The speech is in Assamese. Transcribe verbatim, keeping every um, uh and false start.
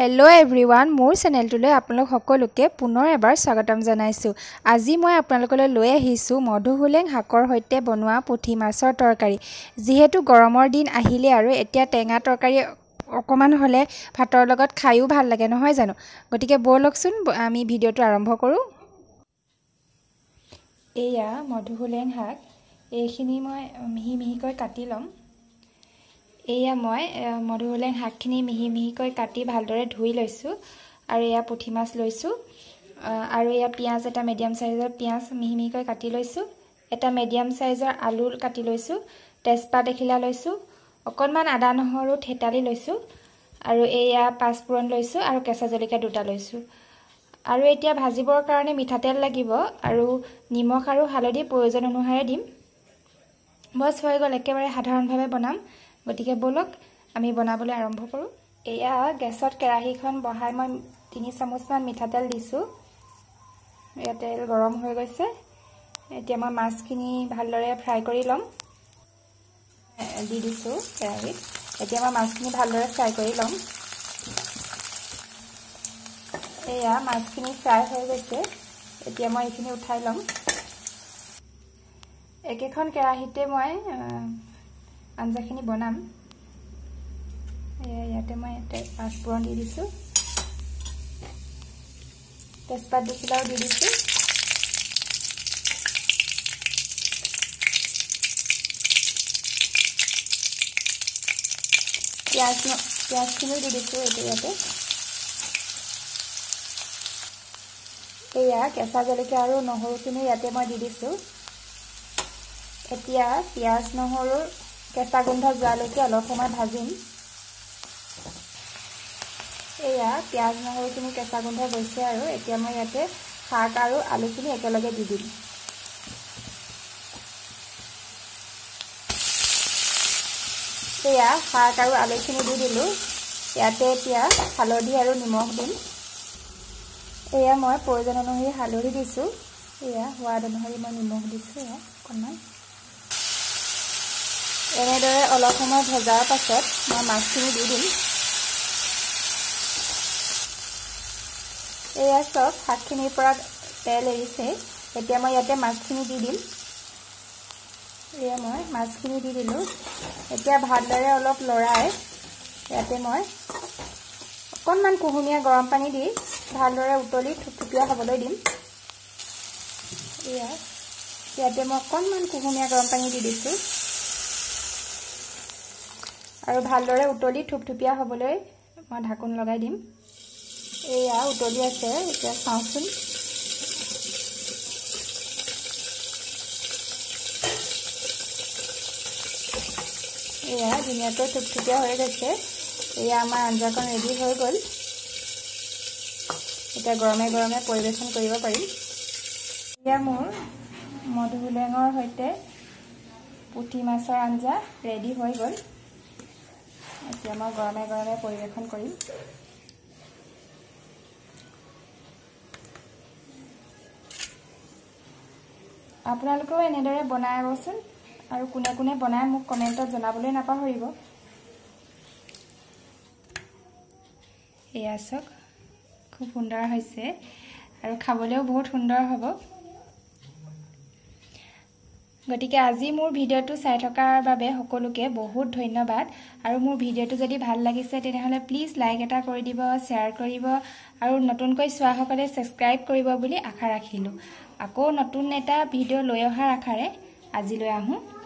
हेलो एवरीवन मोर चेनेलटुले आपलोक सकलोके पुनर एबार स्वागतम जनाइछु। আজি মই আপোনালোকলৈ লৈ আহিছো মধুহুলেং শাকৰ সৈতে বনোৱা পুঠি মাছৰ তৰকাৰী। যেহেতু গৰমৰ দিন আহিলে আৰু এতিয়া টেঙা তৰকাৰী অকমান হলে ভাতৰ লগত খাইও ভাল লাগে নহয় জানো। গটিকে বলকচোন আমি ভিডিওটো আৰম্ভ কৰো। এয়া মধুহুলেং শাক, এইখিনি মই মিহি মিহিকৈ কাটি লম। এয়া মই মধুহুলেং শাকখিনি মিহি মিহিকৈ কাটি ভালদৰে ধুই লৈছো আৰু এয়া পুঠি মাছ লৈছো আৰু এয়া পিয়াজ এটা মিডিয়াম সাইজৰ পিয়াজ মিহি মিহিকৈ কাটি লৈছো। এটা মিডিয়াম সাইজৰ আলু কাটি লৈছো, তেজপাত এখিলা লৈছো, অকনমান আদা নহৰু থেতালি লৈছো আৰু এয়া পাঁচফোৰণ লৈছো আৰু কেঁচা জলকীয়া দুটা লৈছো। আৰু এতিয়া ভাজিবৰ কাৰণে মিঠাতেল লাগিব আৰু নিমখ আৰু হালধি প্ৰয়োজন অনুসাৰে দিম। বস হৈ গল, একেবাৰে সাধাৰণভাৱে বনাম। গটিকে বলক আমি বনাবলৈ আৰম্ভ কৰো। এয়া গেছত কেৰাহীখন বহাই মই তিনি চামুচমান মিঠাতেল দিছো। এয়া তেল গৰম হৈ গৈছে। এতিয়া মই মাছখিনি ভালদৰে ফ্ৰাই কৰি লম। দি দিছো কেৰাহীত। এতিয়া মই মাছখিনি ভালদৰে ফ্ৰাই কৰি লম। এয়া মাছখিনি ফ্ৰাই হৈ গৈছে। এতিয়া মই এইখিনি উঠাই লম। একেখন কেৰাহীতে মই আঞ্জাখিনি বনাম। ইয়াতে মই পাঁচফোৰণ দি দিছো, তেজপাত দুখিলাও দি দিছো, পিয়াজ পিয়াজখিনিও দি দিছো। এইটো ইয়াতে এয়া কেঁচা জলকীয়া আৰু নহৰুখিনি ইয়াতে মই দি দিছো। এতিয়া পিয়াজ নহৰুৰ কেঁচা গোন্ধ যোৱালৈকে অলপ সময় ভাজিম। এয়া পিয়াজ নহৰুখিনি কেঁচা গোন্ধ গৈছে আৰু এতিয়া মই ইয়াতে শাক আৰু আলুখিনি একেলগে দি দিম। এয়া শাক আৰু আলুখিনি দি দিলো। ইয়াতে এতিয়া হালধি আৰু নিমখ দিম। এয়া মই প্ৰয়োজন অনুসৰি হালধি দিছো। এয়া সোৱাদ অনুসৰি মই নিমখ দিছো। এয়া অকণমান এনেদৰে অলপ সময় ভজাৰ পাছত মই মাছখিনি দি দিম। এয়া চব শাকখিনিৰ পৰা তেল এৰিছে। এতিয়া মই ইয়াতে মাছখিনি দি দিম। এয়া মই মাছখিনি দি দিলো। এতিয়া ভালদৰে অলপ লৰাই ইয়াতে মই অকণমান কুহুমীয়া গৰম পানী দি ভালদৰে উতলি থুপথুপীয়া হ'বলৈ দিম। এয়া ইয়াতে মই অকণমান কুহুমীয়া গৰম পানী দি দিছো আৰু ভালদৰে উতলি থুপথুপীয়া হ'বলৈ মই ঢাকোন লগাই দিম। এয়া উতলি আছে। এতিয়া চাওঁচোন। এয়া ধুনীয়াকৈ থুপথুপীয়া হৈ গৈছে। এয়া আমাৰ আঞ্জাখন ৰেডি হৈ গ'ল। এতিয়া গৰমে গৰমে পৰিৱেশন কৰিব পাৰিম। এয়া মোৰ মধুহুলেঙৰ সৈতে পুঠি মাছৰ আঞ্জা ৰেডি হৈ গ'ল। এতিয়া মই গৰমে গৰমে পৰিৱেশন কৰিম। আপোনালোকেও এনেদৰে বনাবচোন আৰু কোনে কোনে বনায় মোক কমেণ্টত জনাবলৈ নাপাহৰিব। এয়া চাওক, খুব সুন্দৰ হৈছে আৰু খাবলৈও বহুত সুন্দৰ হ'ব। গতিকে আজি মোৰ ভিডিওটো চাই থকাৰ বাবে সকলোকে বহুত ধন্যবাদ। আৰু মোৰ ভিডিওটো যদি ভাল লাগিছে তেনেহলে প্লিজ লাইক এটা কৰি দিব, শ্বেয়াৰ কৰিব আৰু নতুনকৈ চোৱাসকলে সাবস্ক্ৰাইব কৰিব বুলি আশা ৰাখিলো। আকৌ নতুন এটা ভিডিও লৈ অহাৰ আশাৰে আজিলৈ আহোঁ।